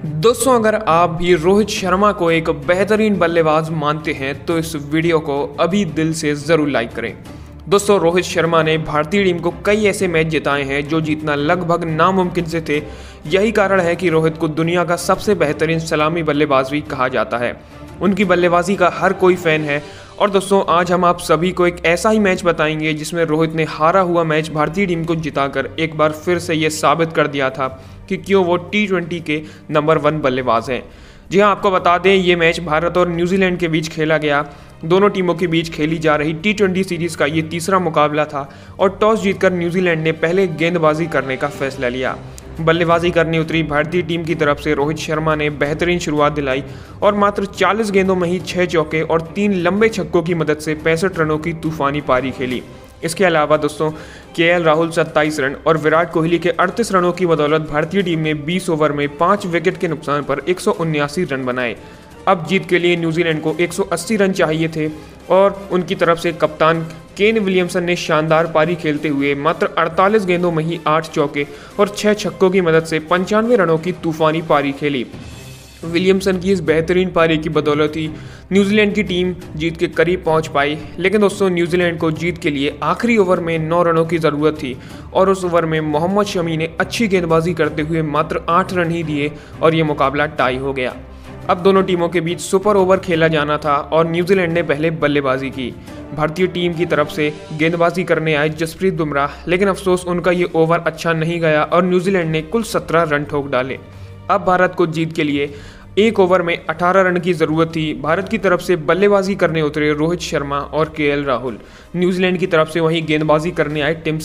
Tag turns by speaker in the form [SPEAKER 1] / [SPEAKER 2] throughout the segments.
[SPEAKER 1] दोस्तों, अगर आप भी रोहित शर्मा को एक बेहतरीन बल्लेबाज मानते हैं तो इस वीडियो को अभी दिल से ज़रूर लाइक करें। दोस्तों, रोहित शर्मा ने भारतीय टीम को कई ऐसे मैच जिताए हैं जो जीतना लगभग नामुमकिन से थे। यही कारण है कि रोहित को दुनिया का सबसे बेहतरीन सलामी बल्लेबाज भी कहा जाता है। उनकी बल्लेबाजी का हर कोई फ़ैन है। और दोस्तों, आज हम आप सभी को एक ऐसा ही मैच बताएंगे जिसमें रोहित ने हारा हुआ मैच भारतीय टीम को जिताकर एक बार फिर से ये साबित कर दिया था कि क्यों वो T20 के नंबर 1 बल्लेबाज हैं। जी हाँ, आपको बता दें, ये मैच भारत और न्यूजीलैंड के बीच खेला गया। दोनों टीमों के बीच खेली जा रही T20 सीरीज़ का ये तीसरा मुकाबला था और टॉस जीतकर न्यूजीलैंड ने पहले गेंदबाजी करने का फैसला लिया। बल्लेबाजी करने उतरी भारतीय टीम की तरफ से रोहित शर्मा ने बेहतरीन शुरुआत दिलाई और मात्र 40 गेंदों में ही 6 चौके और 3 लंबे छक्कों की मदद से 65 रनों की तूफानी पारी खेली। इसके अलावा दोस्तों, KL राहुल 27 रन और विराट कोहली के 38 रनों की बदौलत भारतीय टीम ने 20 ओवर में 5 विकेट के नुकसान पर 179 रन बनाए। अब जीत के लिए न्यूजीलैंड को 180 रन चाहिए थे और उनकी तरफ से कप्तान केन विलियमसन ने शानदार पारी खेलते हुए मात्र 48 गेंदों में ही 8 चौके और 6 छक्कों की मदद से 95 रनों की तूफानी पारी खेली। विलियमसन की इस बेहतरीन पारी की बदौलत ही न्यूजीलैंड की टीम जीत के करीब पहुंच पाई। लेकिन दोस्तों, न्यूजीलैंड को जीत के लिए आखिरी ओवर में 9 रनों की ज़रूरत थी और उस ओवर में मोहम्मद शमी ने अच्छी गेंदबाजी करते हुए मात्र 8 रन ही दिए और ये मुकाबला टाई हो गया। अब दोनों टीमों के बीच सुपर ओवर खेला जाना था और न्यूजीलैंड ने पहले बल्लेबाजी की। भारतीय टीम की तरफ से गेंदबाजी करने आए जसप्रीत बुमराह, लेकिन अफसोस उनका ये ओवर अच्छा नहीं गया और न्यूजीलैंड ने कुल 17 रन ठोक डाले। अब भारत को जीत के लिए एक ओवर में 18 रन की ज़रूरत थी। भारत की तरफ से बल्लेबाजी करने उतरे रोहित शर्मा और KL राहुल। न्यूजीलैंड की तरफ से वहीं गेंदबाजी करने आए टिम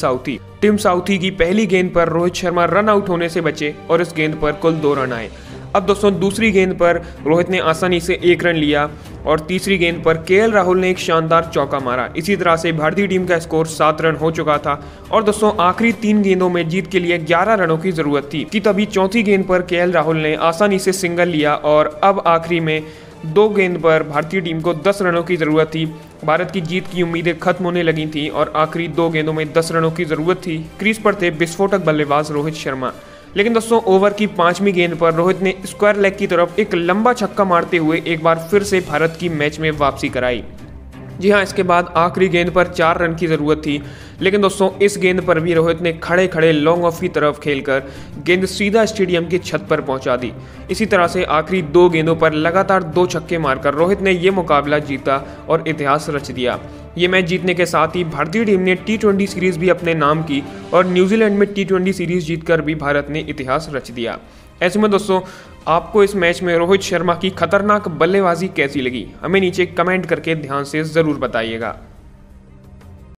[SPEAKER 1] साउथी की पहली गेंद पर रोहित शर्मा रन आउट होने से बचे और इस गेंद पर कुल 2 रन आए। अब दोस्तों, दूसरी गेंद पर रोहित ने आसानी से 1 रन लिया और तीसरी गेंद पर KL राहुल ने एक शानदार चौका मारा। इसी तरह से भारतीय टीम का स्कोर 7 रन हो चुका था और दोस्तों, आखिरी 3 गेंदों में जीत के लिए 11 रनों की जरूरत थी कि तभी चौथी गेंद पर KL राहुल ने आसानी से सिंगल लिया और अब आखिरी में 2 गेंद पर भारतीय टीम को 10 रनों की जरूरत थी। भारत की जीत की उम्मीदें खत्म होने लगी थी और आखिरी 2 गेंदों में 10 रनों की जरूरत थी। क्रीज पर थे विस्फोटक बल्लेबाज रोहित शर्मा। लेकिन दोस्तों, ओवर की 5वीं गेंद पर रोहित ने स्क्वायर लेग की तरफ एक लंबा छक्का मारते हुए एक बार फिर से भारत की मैच में वापसी कराई। जी हाँ, इसके बाद आखिरी गेंद पर 4 रन की ज़रूरत थी। लेकिन दोस्तों, इस गेंद पर भी रोहित ने खड़े खड़े लॉन्ग ऑफ की तरफ खेलकर गेंद सीधा स्टेडियम की छत पर पहुंचा दी। इसी तरह से आखिरी 2 गेंदों पर लगातार 2 छक्के मारकर रोहित ने ये मुकाबला जीता और इतिहास रच दिया। ये मैच जीतने के साथ ही भारतीय टीम ने T20 सीरीज़ भी अपने नाम की और न्यूजीलैंड में T20 सीरीज़ जीतकर भी भारत ने इतिहास रच दिया। ऐसे में दोस्तों, आपको इस मैच में रोहित शर्मा की खतरनाक बल्लेबाजी कैसी लगी? हमें नीचे कमेंट करके ध्यान से ज़रूर बताइएगा।